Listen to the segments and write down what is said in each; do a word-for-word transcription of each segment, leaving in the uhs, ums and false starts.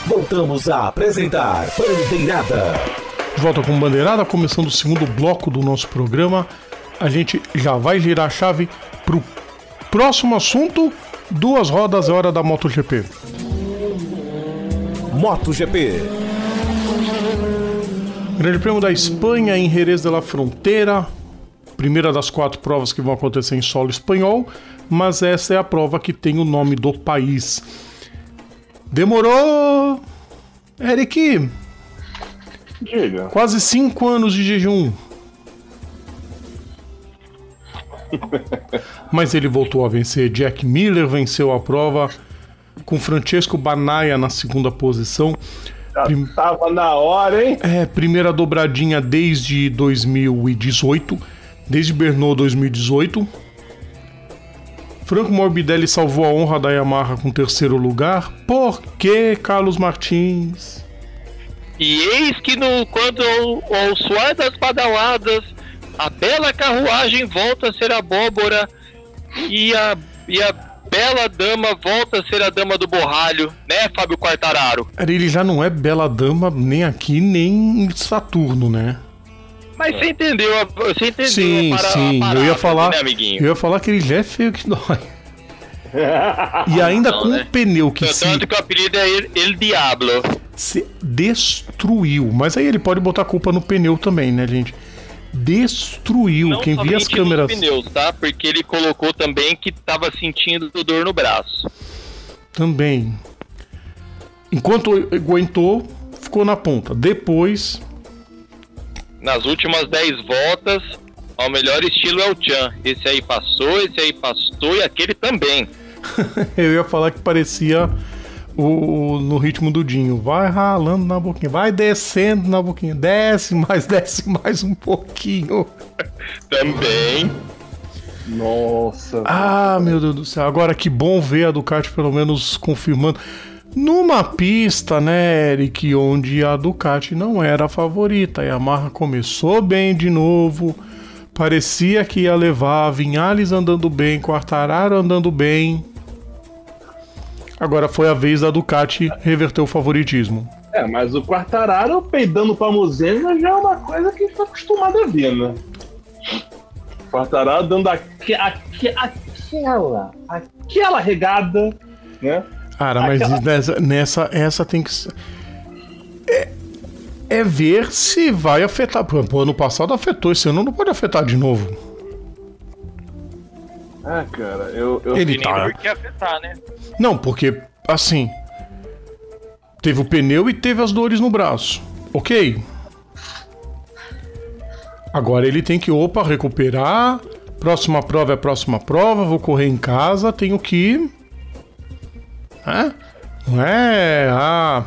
voltamos a apresentar Bandeirada. De volta com Bandeirada, começando o segundo bloco do nosso programa. A gente já vai girar a chave pro próximo assunto. Duas rodas é hora da MotoGP. MotoGP. Grande Prêmio da Espanha em Jerez de la Frontera. Primeira das quatro provas que vão acontecer em solo espanhol, mas essa é a prova que tem o nome do país. Demorou, Eric, Diga. quase cinco anos de jejum. Mas ele voltou a vencer. Jack Miller venceu a prova com Francesco Bagnaia na segunda posição. Já Prim... tava na hora, hein? É, primeira dobradinha desde dois mil e dezoito, desde Brno dois mil e dezoito. Franco Morbidelli salvou a honra da Yamaha com terceiro lugar. Por que, Carlos Martins? E eis que no, quando ao suar das badaladas, a bela carruagem volta a ser abóbora e a, e a bela dama volta a ser a dama do borralho, né, Fábio Quartararo? Ele já não é bela dama nem aqui, nem em Saturno, né? Mas você entendeu, você entendeu Sim, a para, sim, a parada, eu ia falar, né, amiguinho? eu ia falar que ele já é feio que dói. E ainda Não, com né? um pneu que se, Tanto que o apelido é El, El Diablo. se destruiu. Mas aí ele pode botar a culpa no pneu também, né, gente? Destruiu. Não Quem via as somente câmeras... nos pneus, tá? Porque ele colocou também que tava sentindo dor no braço. Também. Enquanto aguentou, ficou na ponta. Depois... Nas últimas dez voltas, ao melhor estilo é o Chan. Esse aí passou, esse aí passou e aquele também. Eu ia falar que parecia o, no ritmo do Dinho. Vai ralando na boquinha, vai descendo na boquinha. Desce mais, desce mais um pouquinho. Também. Nossa. Ah, meu Deus do céu. Agora que bom ver a Ducati pelo menos confirmando. Numa pista, né, Eric, onde a Ducati não era a favorita. A Yamaha começou bem de novo. Parecia que ia levar Viñales andando bem, Quartararo andando bem. Agora foi a vez da Ducati reverter o favoritismo. É, mas o Quartararo peidando pra Muzena já é uma coisa que a gente tá acostumado a ver, né? O Quartararo dando aque, aque, aquela, aquela regada, né? Cara, mas Aquela... nessa, nessa essa tem que ser... É, é ver se vai afetar. Pô, ano passado afetou, esse ano não pode afetar de novo. Ah, cara, eu... eu... Ele tá... Por que afetar, né? Não, porque, assim... Teve o pneu e teve as dores no braço. Ok. Agora ele tem que, opa, recuperar. Próxima prova é a próxima prova. Vou correr em casa, tenho que... É? Não é... Ah...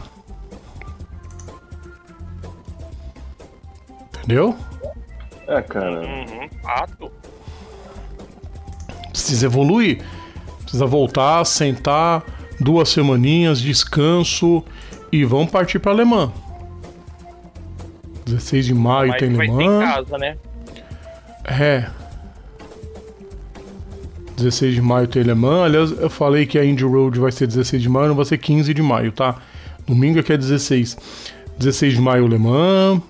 Entendeu? É, cara... Uhum, fato. Precisa evoluir. Precisa voltar, sentar, duas semaninhas, descanso e vamos partir para Alemã. dezesseis de maio Mas tem vai ser em Alemã. casa, né? É. dezesseis de maio tem Alemã. Aliás, eu falei que a Indy Road vai ser dezesseis de maio, não vai ser quinze de maio, tá? Domingo é que é dezesseis. dezesseis de maio Alemã.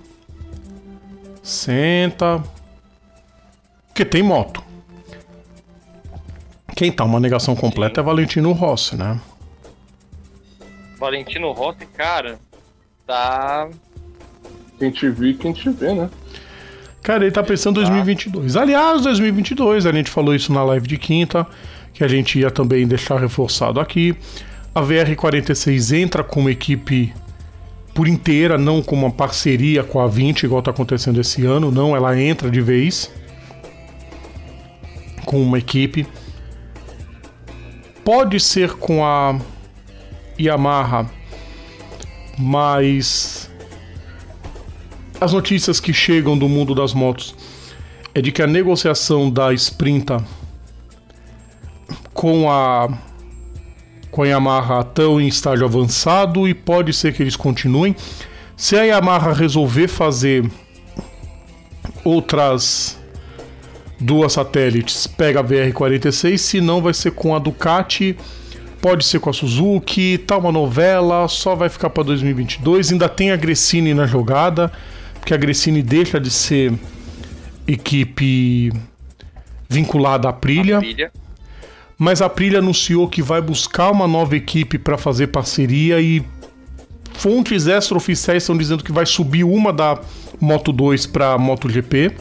Senta. Porque tem moto. Quem tá uma negação completa Sim. é Valentino Rossi, né? Valentino Rossi, cara, tá... Quem te viu, quem te vê, né? Cara, ele tá pensando em dois mil e vinte e dois. Aliás, dois mil e vinte e dois, a gente falou isso na live de quinta, que a gente ia também deixar reforçado aqui. A V R quarenta e seis entra como equipe por inteira, não como uma parceria com a vinte, igual tá acontecendo esse ano. Não, ela entra de vez com uma equipe. Pode ser com a Yamaha, mas as notícias que chegam do mundo das motos é de que a negociação da Sprinta com a com a Yamaha estão em estágio avançado e pode ser que eles continuem. Se a Yamaha resolver fazer outras duas satélites, pega a V R quarenta e seis, se não vai ser com a Ducati pode ser com a Suzuki, tá uma novela, só vai ficar para dois mil e vinte e dois. Ainda tem a Gresini na jogada, porque a Gresini deixa de ser equipe vinculada à Aprilia. Aprilia. Mas a Aprilia anunciou que vai buscar uma nova equipe para fazer parceria e fontes extraoficiais estão dizendo que vai subir uma da Moto dois para MotoGP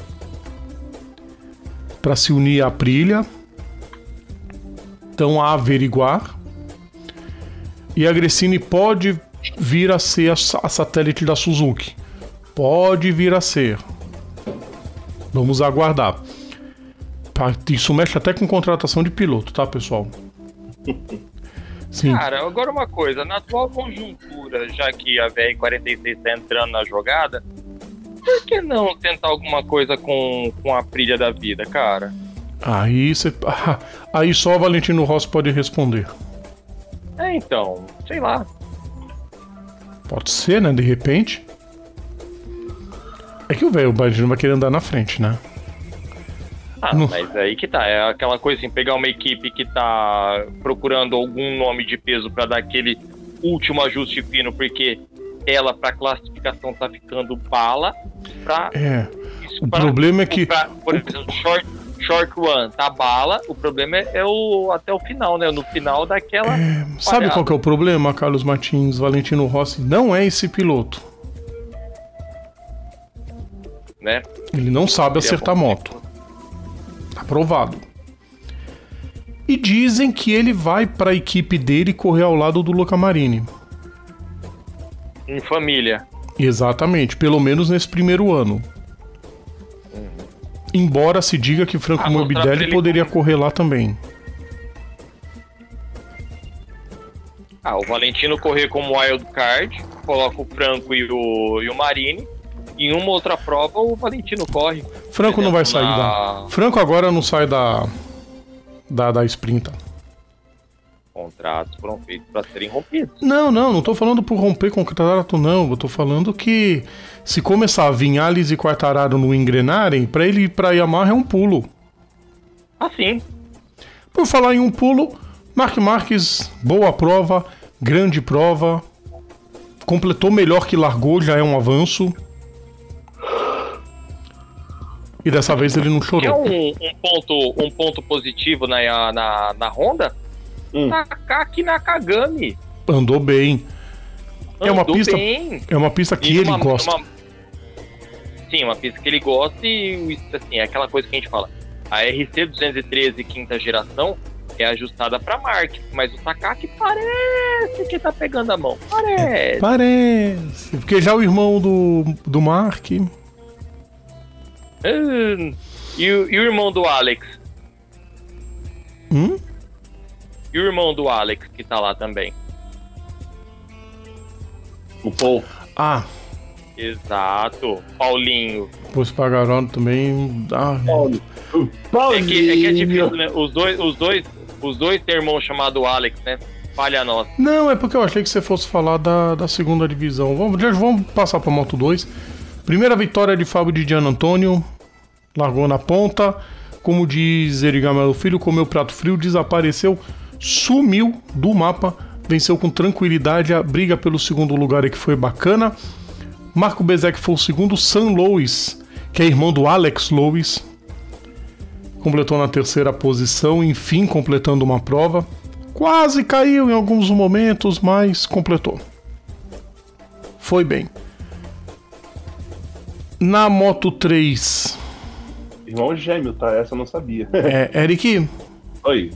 para se unir à Aprilia. Então a averiguar. E a Gresini pode vir a ser a, a satélite da Suzuki. Pode vir a ser. Vamos aguardar. Isso mexe até com contratação de piloto, tá, pessoal? Sim. Cara, agora uma coisa, na atual conjuntura, já que a V R quarenta e seis tá entrando na jogada, por que não tentar alguma coisa com, com a Aprilia da vida, cara? Aí, cê, aí só o Valentino Rossi pode responder. É, então, sei lá. Pode ser, né, de repente. É que o velho Valentino vai querer andar na frente, né? Ah, Não. Mas aí que tá, é aquela coisa assim, pegar uma equipe que tá procurando algum nome de peso pra dar aquele último ajuste fino, porque ela pra classificação tá ficando bala, pra... É, isso o pra, problema é que... Pra, por exemplo, short, short run tá bala, o problema é, é o, até o final, né? No final daquela... É, sabe qual que é o problema, Carlos Martins? Valentino Rossi não é esse piloto. Né? Ele não sabe acertar moto. Aprovado. E dizem que ele vai para a equipe dele correr ao lado do Luca Marini. Em família. Exatamente, pelo menos nesse primeiro ano. Uhum. Embora se diga que Franco Ah, Morbidelli poderia como... correr lá também. Ah, o Valentino correr como wild card, coloca o Franco e o, e o Marini. Em uma outra prova, o Valentino corre. Franco não vai sair na... da... Franco agora não sai da... Da, da Sprinta. Contratos foram feitos para serem rompidos. Não, não, não tô falando por romper contrato, não. Eu tô falando que se começar Vinhales e Quartararo não engrenarem, pra ele ir pra Yamaha é um pulo. Ah, sim. Por falar em um pulo, Marc Marques, boa prova, grande prova. Completou melhor que largou, já é um avanço. E dessa vez ele não chorou. É um, um, ponto, um ponto positivo na, na, na Honda? Hum. Takaki Nakagami. Andou bem. Andou é uma pista, bem. É uma pista que E ele uma, gosta. Uma... Sim, uma pista que ele gosta e assim, é aquela coisa que a gente fala. A R C duzentos e treze quinta geração é ajustada para Mark, mas o Takaki parece que tá pegando a mão. Parece. É, parece. Porque já o irmão do, do Mark... Hum, e, o, e o irmão do Alex? Hum? E o irmão do Alex que tá lá também? O Paul. Ah, Exato, Paulinho. o Espargaró também... Ah, Paulo. É que, é que é difícil, né? Os dois, os dois, os dois têm irmão chamado Alex, né? Falha nossa. não, é porque eu achei que você fosse falar da, da segunda divisão. Vamos, já vamos passar pra Moto dois. Primeira vitória de Fábio de Gian Antônio. Largou na ponta. Como diz Erigamelo Filho, comeu prato frio, desapareceu, sumiu do mapa. Venceu com tranquilidade a briga pelo segundo lugar aí, que foi bacana. Marco Bezek foi o segundo. Sam Lois, que é irmão do Alex Lois, completou na terceira posição, enfim, completando uma prova. Quase caiu em alguns momentos, mas completou. Foi bem. Na Moto três... Irmão gêmeo, tá? Essa eu não sabia. É, Eric, Oi.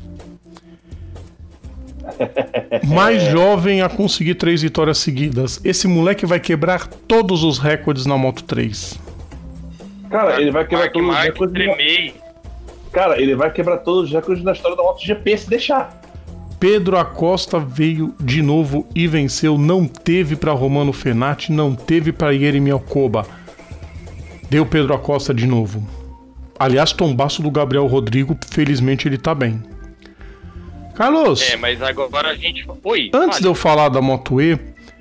mais jovem a conseguir três vitórias seguidas. Esse moleque vai quebrar todos os recordes na Moto três. Cara, ele vai quebrar Mark todos os Mark recordes. tremei. Cara, ele vai quebrar todos os recordes na história da MotoGP se deixar. Pedro Acosta veio de novo e venceu. Não teve para Romano Fenati, não teve para Yeremi Alcoba. Deu Pedro Acosta de novo. Aliás, tombaço do Gabriel Rodrigo, felizmente ele tá bem. Carlos, É, mas agora a gente... Oi, antes fale. de eu falar da Moto E,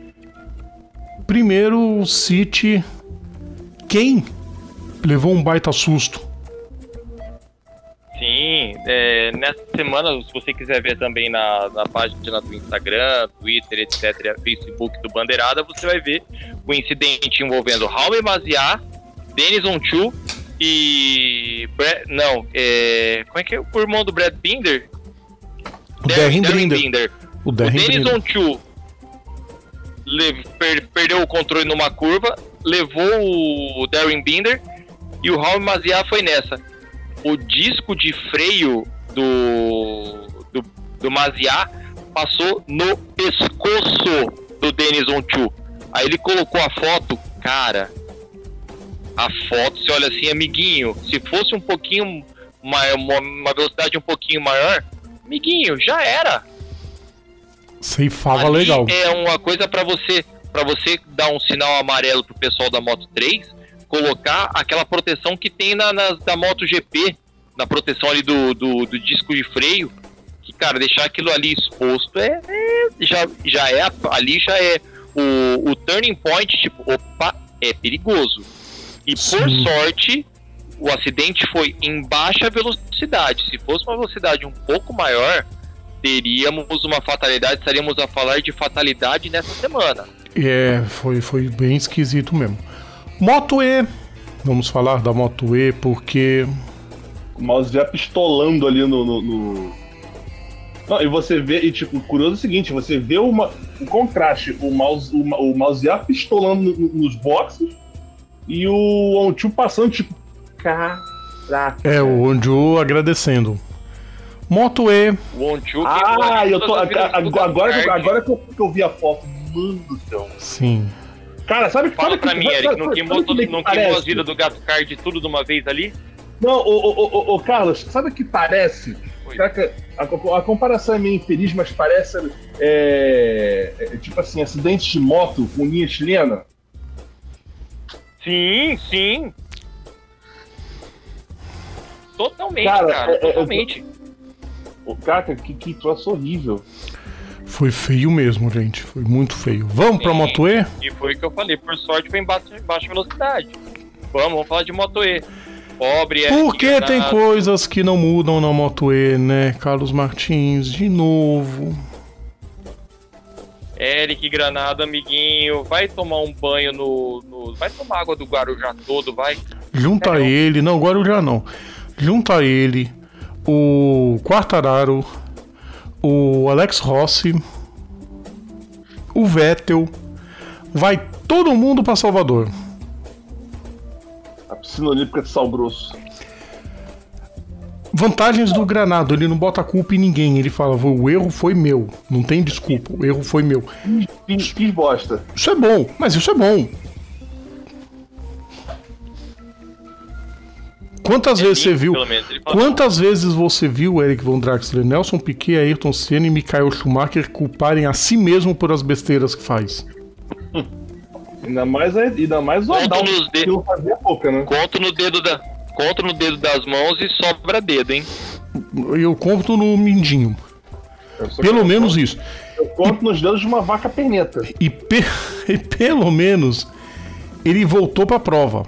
primeiro cite quem levou um baita susto. Sim, Sim, é, nessa semana, se você quiser ver também na, na página do Instagram, Twitter, etcétera, Facebook do Bandeirada, você vai ver o incidente envolvendo Raume Maziar, Dennis Onchu e... Brad, não, é, como é que é o irmão do Brad Binder? O Darren Binder. O, o Dennis Onchu per, perdeu o controle numa curva, levou o Darren Binder e o Raume Maziar foi nessa. O disco de freio do, do, do Maziar passou no pescoço do Dennis Onchu. Aí ele colocou a foto, cara, a foto, você olha assim, amiguinho, se fosse um pouquinho maior, uma velocidade um pouquinho maior, amiguinho, já era. Ceifava ali legal. É uma coisa pra você, para você dar um sinal amarelo pro pessoal da Moto três, colocar aquela proteção que tem na, na da MotoGP, na proteção ali do, do, do disco de freio, que, cara, deixar aquilo ali exposto é, é já, já é ali já é o, o turning point, tipo, opa, é perigoso. E Sim. por sorte, o acidente foi em baixa velocidade. Se fosse uma velocidade um pouco maior, teríamos uma fatalidade, estaríamos a falar de fatalidade nessa semana. É, foi, foi bem esquisito mesmo. Moto E, vamos falar da Moto E, porque... O mouse já pistolando ali no... no, no... Não, e você vê, e tipo, curioso é o seguinte, você vê uma, o contraste, o mouse, o, o mouse já pistolando no, nos boxes e o Onchu passando, tipo, caraca. É, o Onju agradecendo. Moto E. O Onchu... Ah, eu tô, agora, agora, que eu- agora que eu, que eu vi a foto, mano do céu. Sim. Cara, sabe, Fala sabe pra que, mim, sabe- Eric, sabe- não sabe queimou, que todo, me não parece? queimou a vida do Gato Card tudo de uma vez ali? Não, ô, ô, ô, ô, Carlos, sabe o que parece? Oi. Caraca, a, a comparação é meio infeliz, mas parece é, é, tipo assim, acidente de moto com linha chilena. Sim, sim. Totalmente, Cara, cara, é- é- totalmente. Ô, Caraca, que, que troço horrível. Foi feio mesmo, gente. Foi muito feio. Vamos pra Sim. Moto E? E foi o que eu falei, por sorte foi em baixa, baixa velocidade. Vamos, vamos falar de Moto E. Pobre, Eric Porque Granado. tem coisas que não mudam na Moto E, né? Carlos Martins, de novo. Eric Granado, amiguinho, vai tomar um banho no, no- vai tomar água do Guarujá todo, vai. Junta É, não. ele, não, Guarujá não. Junta ele, o Quartararo, o Alex Rossi, o Vettel. Vai todo mundo pra Salvador. A piscina olímpica de Sal Grosso. Vantagens do Granado, ele não bota a culpa em ninguém. Ele fala, o erro foi meu. Não tem desculpa, o erro foi meu. Fiz, fiz bosta. Isso é bom, mas isso é bom. Quantas É vezes você limpo, viu? pelo menos, ele fala. Quantas vezes você viu Eric Von Draxler, Nelson Piquet, Ayrton Senna e Michael Schumacher culparem a si mesmo por as besteiras que faz? Ainda mais, ainda mais o Conto Adalto, nos que dedos. não fazia pouca, né? Conto no dedo da, conto no dedo das mãos e sobra dedo, hein? Eu conto no mindinho. Eu só Pelo conto- menos isso. Eu conto nos dedos de uma vaca perneta. E, pe- e pelo menos ele voltou pra prova.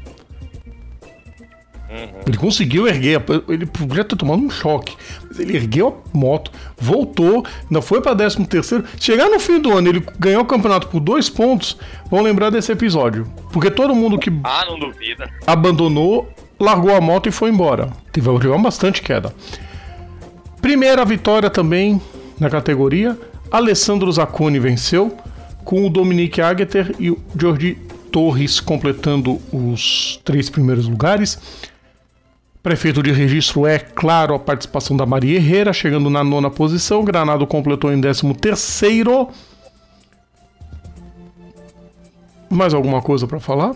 Ele conseguiu erguer, a- ele podia ter tomado um choque, mas ele ergueu a moto, voltou, ainda foi pra décimo terceiro. Chegar no fim do ano, ele ganhou o campeonato por dois pontos. Vão lembrar desse episódio, porque todo mundo que Ah, não duvida. abandonou, largou a moto e foi embora. Teve teve bastante queda. Primeira vitória também na categoria. Alessandro Zacconi venceu, com o Dominique Agueter e o Jordi Torres completando os três primeiros lugares. Prefeito de registro é, claro, a participação da Maria Herrera, chegando na nona posição. Granado completou em décimo terceiro. Mais alguma coisa pra falar?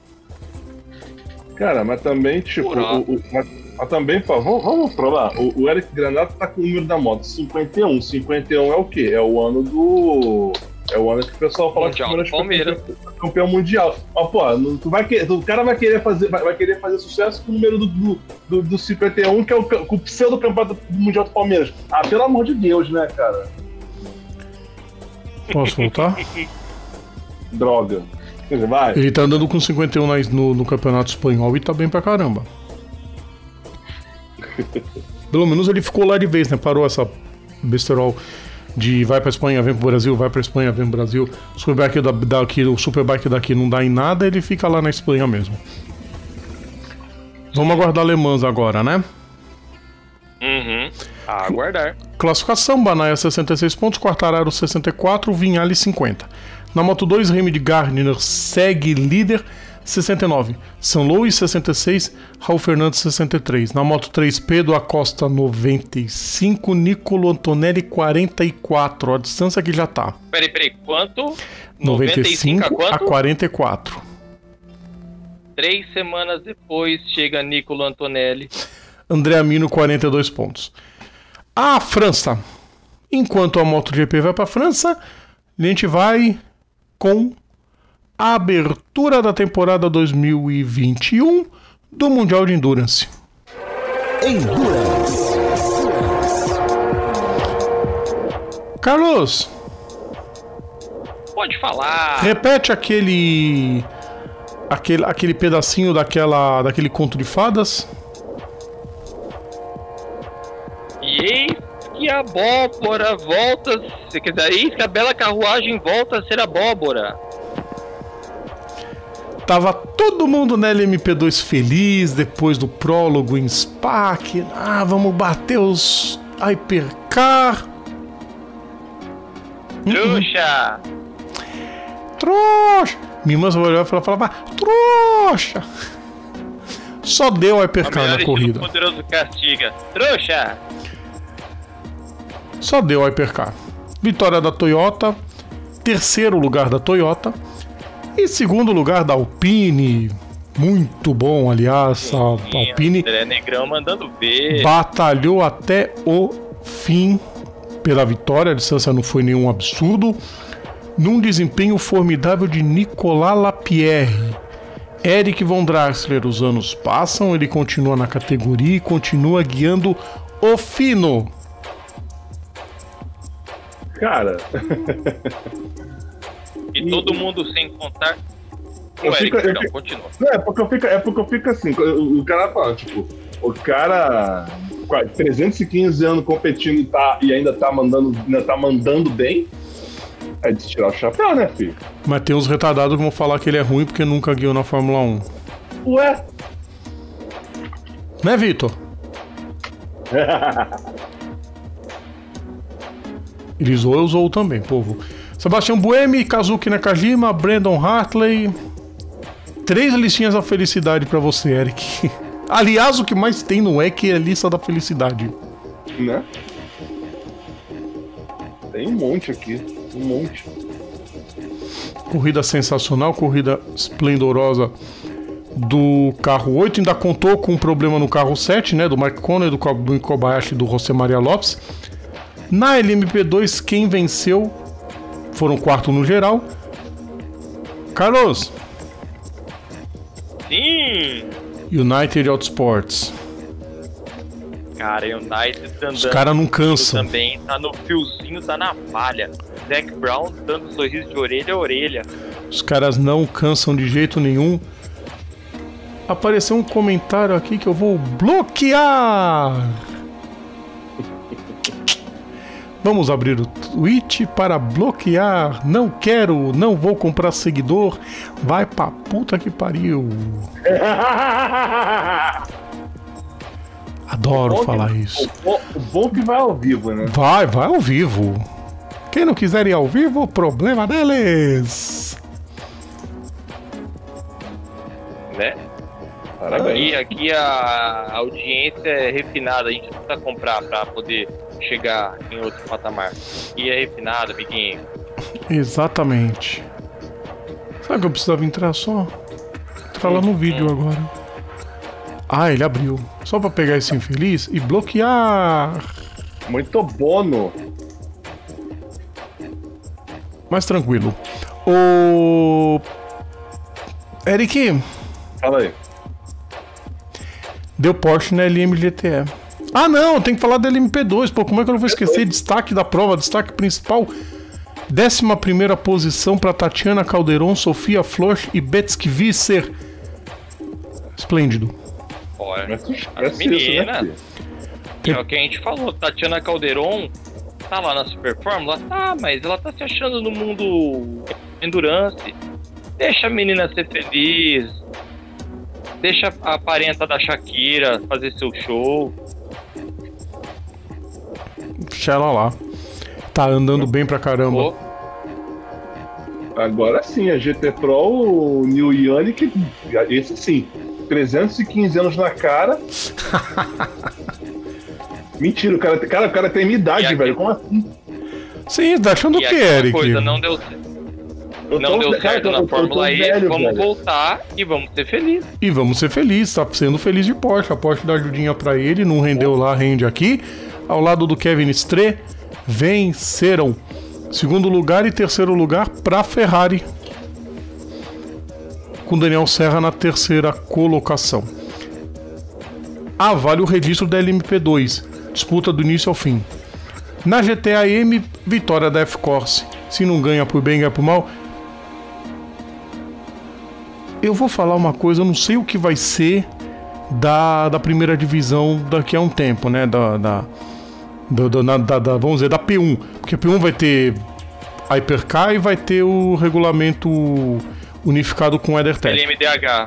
Cara, mas também, tipo, Pura. o, o- mas, mas também, pô, vamos, vamos pra lá. O, o Eric Granado tá com o número da moto, cinquenta e um. cinquenta e um é o quê? É o ano do. É o ano que o pessoal fala Mundial que do Palmeiras. campeão, campeão mundial. Mas, pô, não- tu vai querer, o cara vai querer fazer, vai, vai querer fazer sucesso com o número do, do, do, do cinquenta e um, que é o, ca- com o pseudo campeonato do Mundial do Palmeiras. Ah, pelo amor de Deus, né, cara? Posso voltar? Droga. Quer dizer, vai. Ele tá andando com cinquenta e um na- no, no campeonato espanhol e tá bem pra caramba. Pelo menos ele ficou lá de vez, né? Parou essa besterol de vai pra Espanha, vem pro Brasil, vai pra Espanha, vem pro Brasil. O Superbike da, daqui, o Superbike daqui não dá em nada, ele fica lá na Espanha mesmo. Vamos aguardar Le Mans agora, né? Uhum. A aguardar. Classificação: Banaya sessenta e seis pontos, Quartararo sessenta e quatro, Vinhales cinquenta. Na Moto dois, Remy de Gardner segue líder, sessenta e nove. São Luís sessenta e seis, Raul Fernandes sessenta e três. Na Moto três, Pedro Acosta noventa e cinco, Nicolo Antonelli quarenta e quatro. A distância que já tá. Peraí, peraí, quanto? noventa e cinco a quanto? a quarenta e quatro. Três semanas depois chega Nicolo Antonelli. André Amino quarenta e dois pontos. A França. Enquanto a MotoGP vai para a França, a gente vai com a abertura da temporada dois mil e vinte e um do Mundial de Endurance. Endurance. Carlos, Pode falar. repete aquele aquele, aquele pedacinho daquela, daquele conto de fadas. E eis que a abóbora volta. Quer dizer, eis que a bela carruagem volta a ser abóbora. Tava todo mundo na L M P dois feliz depois do prólogo em Spa. Que, ah, vamos bater os Hypercar. Trouxa! Trouxa! Minha irmã olhava e falava, trouxa! Só deu A Hypercar melhor na estilo corrida. poderoso castiga. Trouxa! Só deu Hypercar. Vitória da Toyota. Terceiro lugar da Toyota. E segundo lugar da Alpine. Muito bom, aliás. A Alpine André Negrão mandando ver. batalhou até o fim pela vitória. A distância não foi nenhum absurdo. Num desempenho formidável de Nicolas Lapierre. Eric Von Draxler, os anos passam, ele continua na categoria e continua guiando o fino. Cara, E todo mundo sem contar. O Eu Eric, fico- eu perdão, fico- continua. é porque eu fico, é porque eu fico assim, o, o cara fala, tipo, o cara com trezentos e quinze anos competindo e, tá, e ainda tá mandando, ainda tá mandando bem, é de tirar o chapéu, né, filho? Mas tem uns retardados que vão falar que ele é ruim porque nunca guiou na Fórmula um. Ué? Né, Vitor? Ele zoou, eu zoou também, povo. Sebastião Buemi, Kazuki Nakajima, Brandon Hartley. Três listinhas da felicidade pra você, Eric. Aliás, o que mais tem no E C é a lista da felicidade. Né? Tem um monte aqui, um monte. Corrida sensacional, corrida esplendorosa do carro oito. Ainda contou com um problema no carro sete, né? Do Mark Conner, do Kobayashi e do José Maria Lopes. Na L M P dois, quem venceu foram quarto no geral. Carlos, Sim! United Autosports. Cara, United andando. Os caras não cansam. Também tá no fiozinho da navalha. Zac Brown dando sorriso de orelha a orelha. Os caras não cansam de jeito nenhum. Apareceu um comentário aqui que eu vou bloquear. Vamos abrir o Twitch para bloquear. Não quero, não vou comprar seguidor. Vai pra puta que pariu. Adoro Bom falar que- isso. O, bom- o bom que vai ao vivo, né? Vai, vai ao vivo. Quem não quiser ir ao vivo, problema deles. Né? Parabéns. E aqui a audiência é refinada, a gente não precisa comprar pra poder chegar em outro patamar. E é refinada, amiguinho. Exatamente. Sabe que eu precisava entrar só? Entrar lá no vídeo agora. Ah, ele abriu. Só pra pegar esse infeliz e bloquear. Muito bono. Mais tranquilo. O Eric, Fala aí. deu Porsche na L M G T E. Ah não, tem que falar da L M P dois. Pô, como é que eu não vou esquecer? Destaque da prova, destaque principal. Décima primeira posição para Tatiana Calderon, Sofia Flores e Betsky Visser. Esplêndido. Olha, Mas isso- as isso, né, meninas, filho? que é o que a gente falou, Tatiana Calderon tá lá na Super Fórmula, tá, mas ela tá se achando no mundo endurance. Deixa a menina ser feliz, deixa a parenta da Shakira fazer seu show. Deixa ela lá. Tá andando bem pra caramba. Pô, Agora sim, a G T Pro, o Neil Yannick, esse sim, trezentos e quinze anos na cara. Mentira, o cara, cara, o cara tem minha E idade, aqui- velho. Como assim? Sim, tá achando o e que, aquela Eric? coisa não deu certo. Eu Não tô- deu cara, certo eu- na eu tô Fórmula E, velho, vamos velho. voltar e vamos ser felizes. E vamos ser felizes, tá sendo feliz de Porsche. A Porsche dá ajudinha pra ele, não rendeu lá, rende aqui. Ao lado do Kevin Stre, venceram. Segundo lugar e terceiro lugar pra Ferrari. Com Daniel Serra na terceira colocação. Ah, vale o registro da L M P dois. Disputa do início ao fim. Na G T A M, vitória da F-Corse. Se não ganha por bem, ganha por mal. Eu vou falar uma coisa, eu não sei o que vai ser da, da primeira divisão daqui a um tempo, né? Da, da, da, da, na- da- da- vamos dizer, da P um. Porque a P um vai ter a Hypercar e vai ter o regulamento unificado com o EtherTech. L M D H.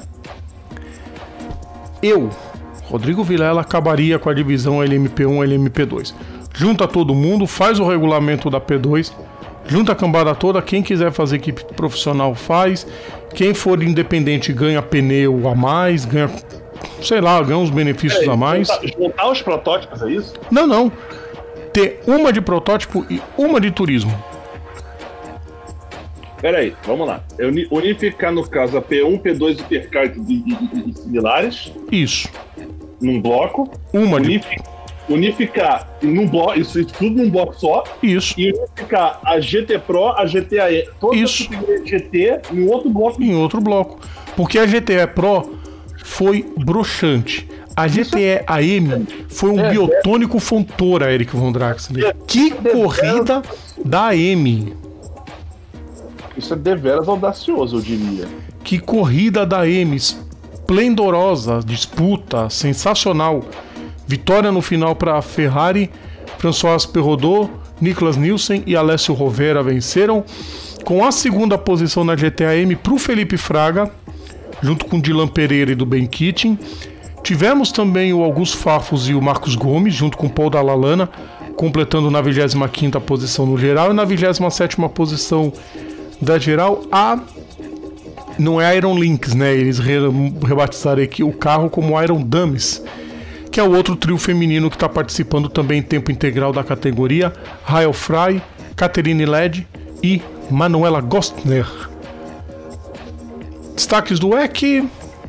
Eu, Rodrigo Vilela, acabaria com a divisão L M P um e L M P dois. Junta todo mundo, faz o regulamento da P dois, junta a cambada toda, quem quiser fazer equipe profissional faz, quem for independente ganha pneu a mais, ganha, sei lá, ganha uns benefícios a mais. Juntar, juntar os protótipos, é isso? Não, não. Ter uma de protótipo e uma de turismo. Pera aí, vamos lá. Eu uni- unificar, no caso, a P um, P dois e Hipercar e, e- e- e similares Isso. num bloco. Uma de... Unifi- unificar num bloco, isso, isso tudo num bloco só. Isso. E unificar a G T Pro, a G T A E, toda Isso. a categoria G T em outro bloco. Em outro bloco. Porque a G T E Pro foi broxante. A G T E A M foi um É, biotônico fontora, Eric Von Draxler. Que corrida da A M. Isso é deveras audacioso, eu diria. Que corrida da A M. Esplendorosa, disputa, sensacional. Vitória no final para a Ferrari. François Perrodot, Niklas Nielsen e Alessio Rovera venceram. Com a segunda posição na G T A M para o Felipe Fraga, junto com Dylan Pereira e do Ben Keating. Tivemos também o Augusto Farfus e o Marcos Gomes, junto com o Paul Dallalana, completando na vigésima quinta posição no geral. E na vigésima sétima posição da geral, a... não é Iron Lynx, né? Eles re... rebatizaram aqui o carro como Iron Dummies, que é o outro trio feminino que está participando também em tempo integral da categoria. Rael Frey, Catherine Led e Manuela Gostner. Destaques do E C.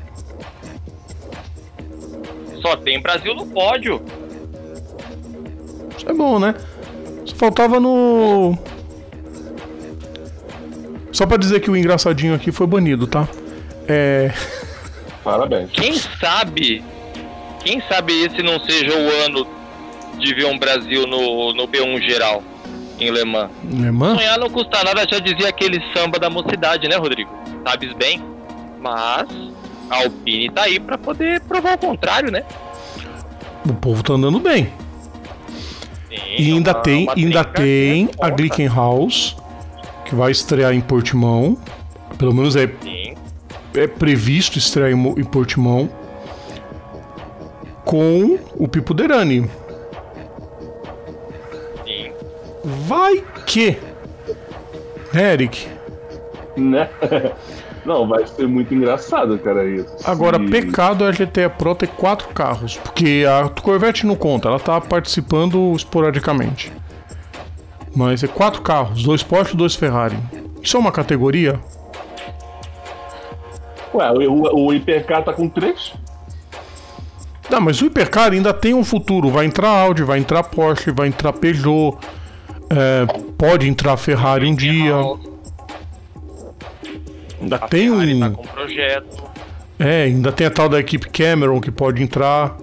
Só tem Brasil no pódio. Isso é bom, né? Só faltava no... Só pra dizer que o engraçadinho aqui foi banido, tá? É... Parabéns. Quem sabe, quem sabe esse não seja o ano de ver um Brasil no, no B um geral, em Le Mans. Le Mans? Sonhar não custa nada, já dizia aquele samba da mocidade, né, Rodrigo? Sabes bem? Mas a Alpine tá aí pra poder provar o contrário, né? O povo tá andando bem. Sim, E ainda uma- tem, uma ainda trinca tem que é a foda. Glickenhaus, que vai estrear em Portimão. Pelo menos é, Sim, é previsto estrear em, Mo- em Portimão. Com o Pipo Derani. sim. Vai que... Né, Eric? Né? Não, vai ser muito engraçado, cara, isso. Agora, Se- pecado é a G T A Pro ter quatro carros, porque a Corvette não conta, ela tá participando esporadicamente. Mas é quatro carros, dois Porsche e dois Ferrari. Isso é uma categoria? Ué, o, o, o Hipercar tá com três? Não, mas o Hipercar ainda tem um futuro. Vai entrar Audi, vai entrar Porsche, vai entrar Peugeot, é, pode entrar Ferrari um dia. Ainda A tem Ferrari um... tá com projeto. É, ainda tem a tal da equipe Cameron que pode entrar.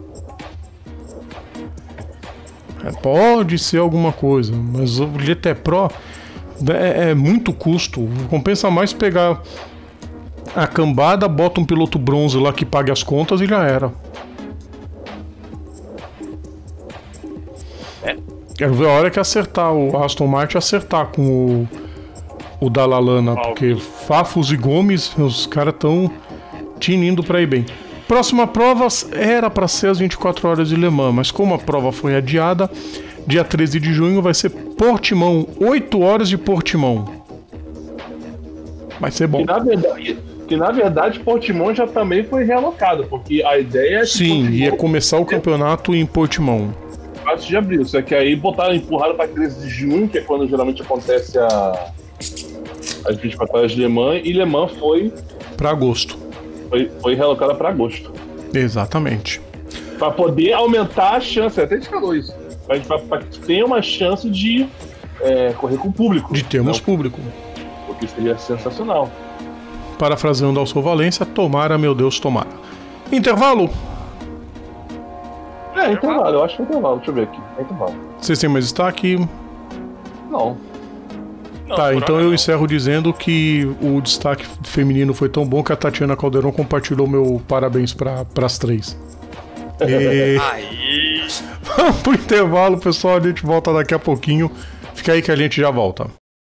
É, pode ser alguma coisa, mas o G T Pro é, é muito custo. Compensa mais pegar a cambada, bota um piloto bronze lá que pague as contas e já era. Quero ver a hora que acertar o Aston Martin acertar com o, o Dalalana, porque Fafos e Gomes, os caras estão tinindo pra ir bem. Próxima prova era para ser às vinte e quatro horas de Le Mans, mas como a prova foi adiada, dia treze de junho vai ser Portimão, oito horas de Portimão. Vai ser bom. Que na verdade, que, na verdade Portimão já também foi realocado, porque a ideia é que Sim, Portimão ia começar o campeonato em Portimão. quatro de abril, só que aí botaram, empurraram para treze de junho, que é quando geralmente acontece a as vinte e quatro horas de Le Mans, e Le Mans foi Para agosto. foi, foi realocada para agosto. Exatamente. Para poder aumentar a chance, até a gente falou isso, para que tenha uma chance de é, correr com o público. De termos Não, público. porque seria sensacional. Parafraseando Alceu Valência, tomara, meu Deus, tomara. Intervalo? É, intervalo, eu acho que é intervalo, deixa eu ver aqui. É intervalo. Vocês têm mais destaque? Não. Não, Tá, por então hora eu não. encerro dizendo que o destaque feminino foi tão bom que a Tatiana Caldeirão compartilhou meu parabéns para as três. E... Aí. Vamos pro intervalo, pessoal. A gente volta daqui a pouquinho. Fica aí que a gente já volta.